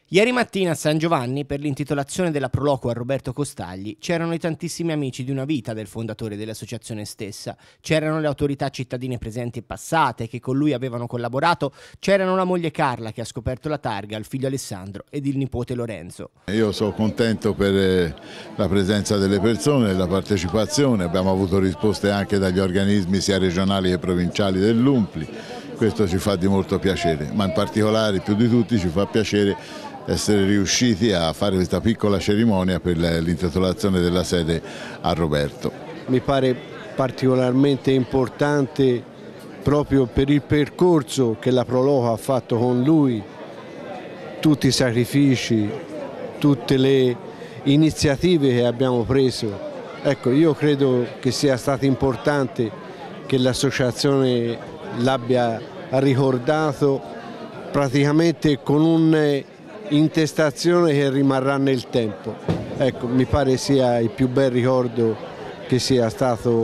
Ieri mattina a San Giovanni, per l'intitolazione della Proloquio a Roberto Costagli, c'erano i tantissimi amici di una vita del fondatore dell'associazione stessa, c'erano le autorità cittadine presenti e passate che con lui avevano collaborato, c'erano la moglie Carla che ha scoperto la targa, il figlio Alessandro ed il nipote Lorenzo. Io sono contento per la presenza delle persone e la partecipazione, abbiamo avuto risposte anche dagli organismi sia regionali che provinciali dell'UNPLI, questo ci fa di molto piacere, ma in particolare più di tutti ci fa piacere essere riusciti a fare questa piccola cerimonia per l'intitolazione della sede a Roberto. Mi pare particolarmente importante proprio per il percorso che la Proloquio ha fatto con lui, tutti i sacrifici, tutte le iniziative che abbiamo preso. Ecco, io credo che sia stato importante che l'associazione l'abbia ricordato praticamente con un'intestazione che rimarrà nel tempo. Ecco, mi pare sia il più bel ricordo che sia stato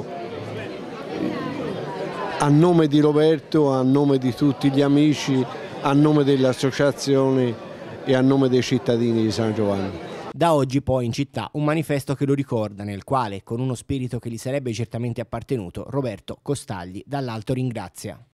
a nome di Roberto, a nome di tutti gli amici, a nome dell'associazione e a nome dei cittadini di San Giovanni. Da oggi poi in città un manifesto che lo ricorda, nel quale, con uno spirito che gli sarebbe certamente appartenuto, Roberto Costagli dall'alto ringrazia.